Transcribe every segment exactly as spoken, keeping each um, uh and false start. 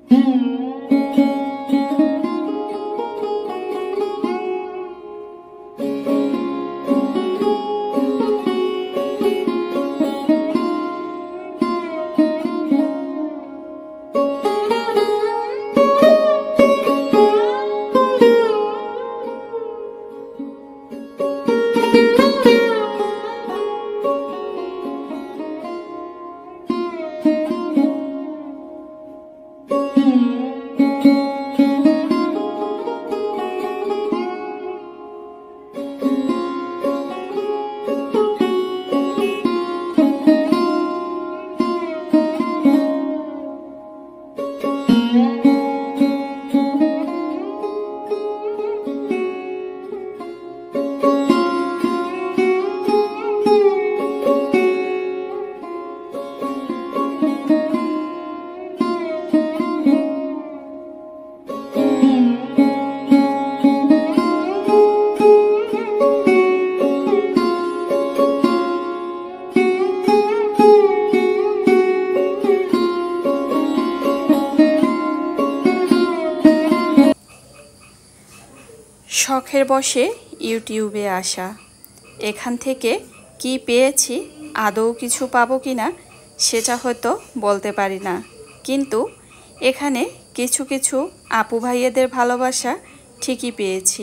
শখের বশে ইউটিউবে আসা, এখান থেকে কি পেয়েছি আদৌ কিছু পাবো কিনা সেটা হয়তো বলতে পারি না, কিন্তু এখানে কিছু কিছু আপু ভাইয়েদের ভালোবাসা ঠিকই পেয়েছি।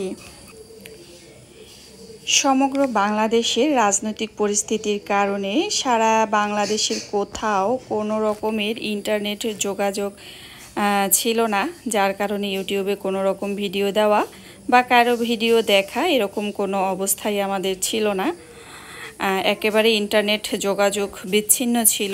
সমগ্র বাংলাদেশের রাজনৈতিক পরিস্থিতির কারণে সারা বাংলাদেশের কোথাও কোনো রকমের ইন্টারনেটের যোগাযোগ ছিল না, যার কারণে ইউটিউবে কোনো রকম ভিডিও দেওয়া বা কারো ভিডিও দেখা এরকম কোনো অবস্থাই আমাদের ছিল না। একেবারে ইন্টারনেট যোগাযোগ বিচ্ছিন্ন ছিল।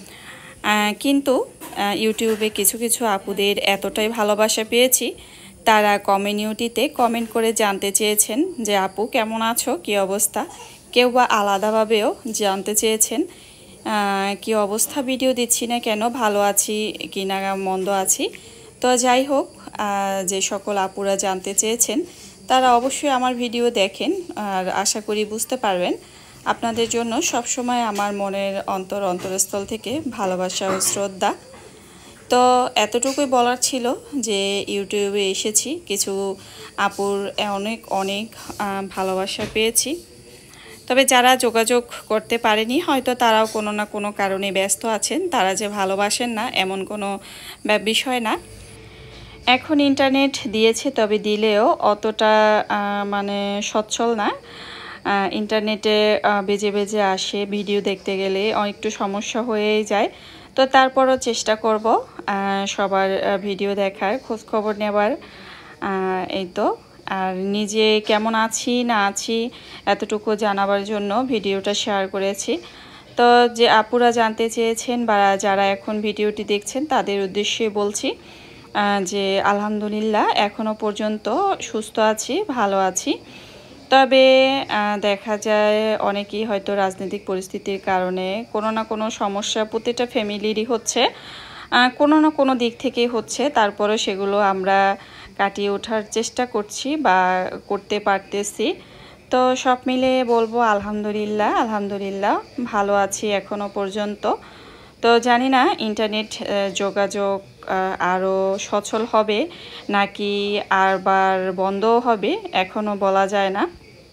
কিন্তু ইউটিউবে কিছু কিছু আপুদের এতটাই ভালোবাসা পেয়েছি, তারা কমিউনিটিতে কমেন্ট করে জানতে চেয়েছেন যে আপু কেমন আছো, কী অবস্থা। কেউ বা আলাদাভাবেও জানতে চেয়েছেন কি অবস্থা, ভিডিও দিচ্ছি না কেন, ভালো আছি কি না মন্দ আছি। তো যাই হোক, যে সকল আপুরা জানতে চেয়েছেন তারা অবশ্যই আমার ভিডিও দেখেন, আর আশা করি বুঝতে পারবেন। আপনাদের জন্য সবসময় আমার মনের অন্তর অন্তরস্থল থেকে ভালোবাসা ও শ্রদ্ধা। তো এতটুকুই বলার ছিল যে ইউটিউবে এসেছি, কিছু আপুর অনেক অনেক ভালোবাসা পেয়েছি। তবে যারা যোগাযোগ করতে পারেনি হয়তো তারাও কোনো না কোনো কারণে ব্যস্ত আছেন, তারা যে ভালোবাসেন না এমন কোনো বিষয় না। এখন ইন্টারনেট দিয়েছে, তবে দিলেও অতটা মানে সচ্ছল না। ইন্টারনেটে বেজে বেজে আসে, ভিডিও দেখতে গেলে একটু সমস্যা হয়েই যায়। তো তারপরও চেষ্টা করব সবার ভিডিও দেখার, খোঁজখবর নেবার। এই তো, আর নিজে কেমন আছি না আছি এতটুকু জানাবার জন্য ভিডিওটা শেয়ার করেছি। তো যে আপুরা জানতে চেয়েছেন বা যারা এখন ভিডিওটি দেখছেন তাদের উদ্দেশ্যে বলছি যে আলহামদুলিল্লাহ এখনও পর্যন্ত সুস্থ আছি, ভালো আছি। তবে দেখা যায় অনেকেই হয়তো রাজনৈতিক পরিস্থিতির কারণে কোনো না কোনো সমস্যা প্রতিটা ফ্যামিলিরই হচ্ছে, কোনো না কোনো দিক থেকেই হচ্ছে। তারপরে সেগুলো আমরা কাটিয়ে ওঠার চেষ্টা করছি বা করতে পারতেছি। তো সব মিলে বলবো আলহামদুলিল্লাহ, আলহামদুলিল্লাহ ভালো আছি এখনও পর্যন্ত। তো জানি না ইন্টারনেট যোগাযোগ আরও সচল হবে নাকি আরবার বন্ধও হবে, এখনও বলা যায় না।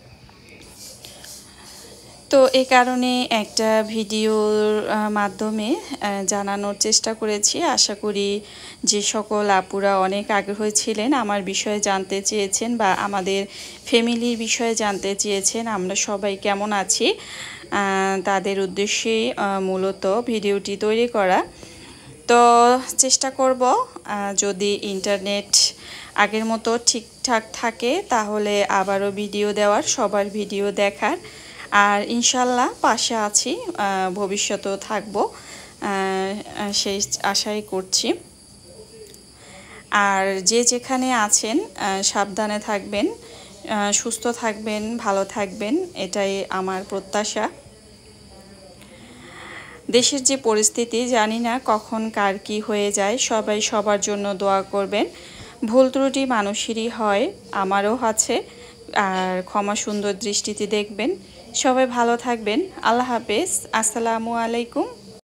তো এই কারণে একটা ভিডিওর মাধ্যমে জানানোর চেষ্টা করেছি। আশা করি যে সকল আপুরা অনেক আগ্রহী ছিলেন, আমার বিষয়ে জানতে চেয়েছেন বা আমাদের ফ্যামিলির বিষয়ে জানতে চেয়েছেন, আমরা সবাই কেমন আছি, তাদের উদ্দেশ্যেই মূলত ভিডিওটি তৈরি করা। তো চেষ্টা করব যদি ইন্টারনেট আগের মতো ঠিকঠাক থাকে তাহলে আবারও ভিডিও দেওয়ার, সবার ভিডিও দেখার। আর ইনশাল্লাহ পাশে আছি, ভবিষ্যতেও থাকবো সেই আশাই করছি। আর যে যেখানে আছেন সাবধানে থাকবেন, সুস্থ থাকবেন, ভালো থাকবেন, এটাই আমার প্রত্যাশা। দেশের যে পরিস্থিতি জানি না কখন কার কি হয়ে যায়, সবাই সবার জন্য দোয়া করবেন। ভুল ত্রুটি মানুষেরই হয়, আমারও আছে, আর ক্ষমা সুন্দর দৃষ্টিতে দেখবেন। সবাই ভালো থাকবেন। আল্লাহ হাফেজ, আসসালামু আলাইকুম।